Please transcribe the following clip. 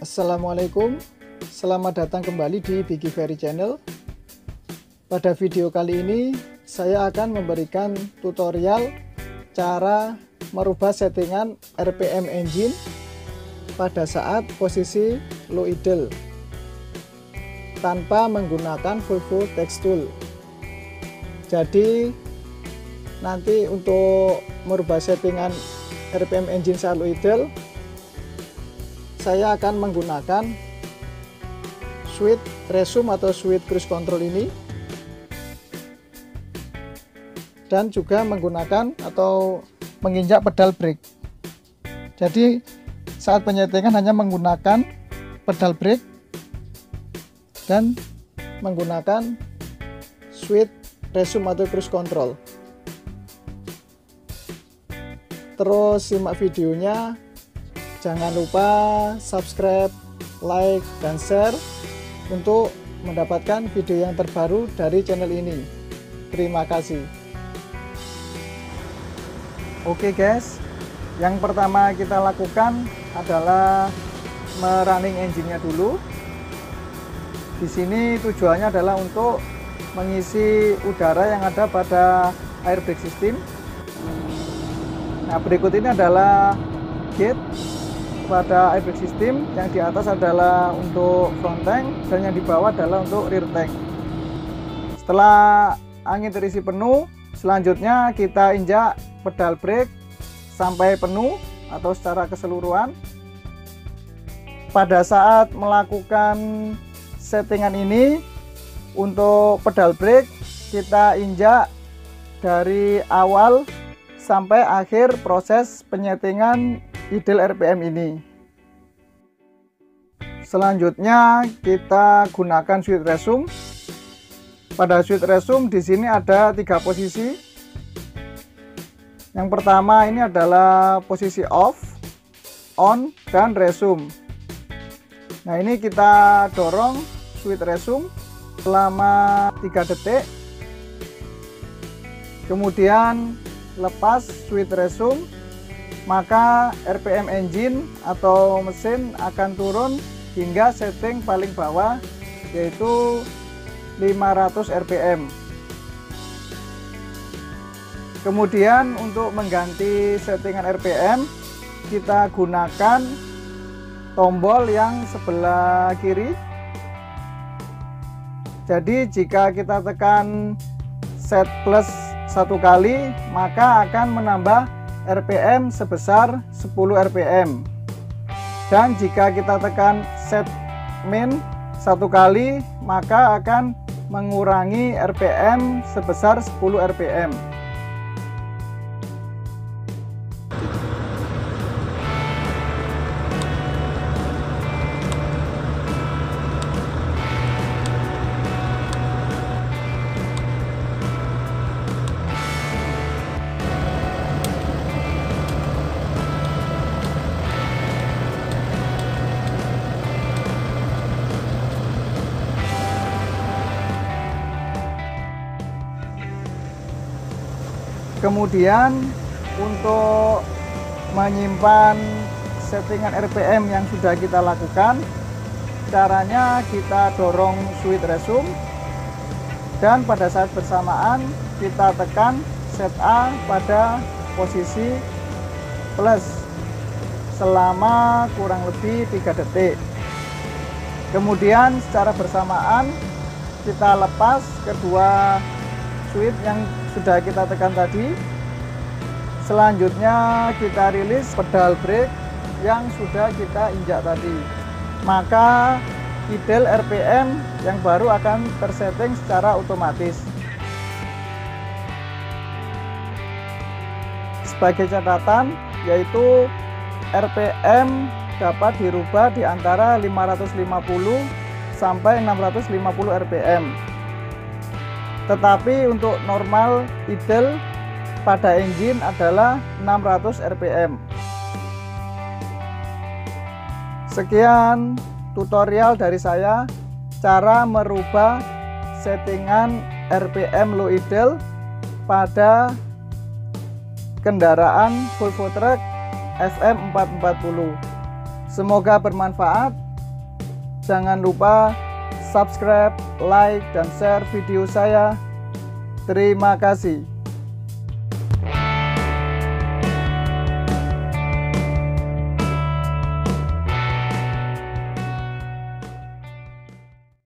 Assalamualaikum, selamat datang kembali di Biggy Ferry Channel. Pada video kali ini saya akan memberikan tutorial cara merubah settingan RPM engine pada saat posisi low idle tanpa menggunakan Volvo Text Tool. Jadi nanti untuk merubah settingan RPM engine saat low idle, saya akan menggunakan switch resume atau switch cruise control ini, dan juga menggunakan atau menginjak pedal brake. Jadi saat penyetingan hanya menggunakan pedal brake dan menggunakan switch resume atau cruise control. Terus simak videonya. Jangan lupa subscribe, like, dan share untuk mendapatkan video yang terbaru dari channel ini. Terima kasih. Oke guys, yang pertama kita lakukan adalah merunning engine-nya dulu. Di sini tujuannya adalah untuk mengisi udara yang ada pada air brake system. Nah, berikut ini adalah gate pada air brake system. Yang di atas adalah untuk front tank dan yang di bawah adalah untuk rear tank. Setelah angin terisi penuh, selanjutnya kita injak pedal brake sampai penuh atau secara keseluruhan. Pada saat melakukan settingan ini, untuk pedal brake kita injak dari awal sampai akhir proses penyetingan idle RPM ini. Selanjutnya kita gunakan switch resume. Pada switch resume di sini ada 3 posisi. Yang pertama ini adalah posisi off, on, dan resume. Nah, ini kita dorong switch resume selama 3 detik. Kemudian lepas switch resume, maka RPM engine atau mesin akan turun hingga setting paling bawah, yaitu 500 RPM. Kemudian untuk mengganti settingan RPM, kita gunakan tombol yang sebelah kiri. Jadi jika kita tekan set plus 1 kali, maka akan menambah RPM sebesar 10 RPM. Dan jika kita tekan set min 1 kali, maka akan mengurangi RPM sebesar 10 RPM. Kemudian untuk menyimpan settingan RPM yang sudah kita lakukan, caranya kita dorong switch resume dan pada saat bersamaan kita tekan set A pada posisi plus selama kurang lebih 3 detik. Kemudian secara bersamaan kita lepas kedua switch yang sudah kita tekan tadi. Selanjutnya kita rilis pedal brake yang sudah kita injak tadi. Maka idle RPM yang baru akan tersetting secara otomatis. Sebagai catatan, yaitu RPM dapat dirubah di antara 550 sampai 650 RPM. Tetapi untuk normal idle pada engine adalah 600 RPM. Sekian tutorial dari saya, cara merubah settingan RPM low idle pada kendaraan Volvo Truck FM440. Semoga bermanfaat. Jangan lupa subscribe, like, dan share video saya. Terima kasih.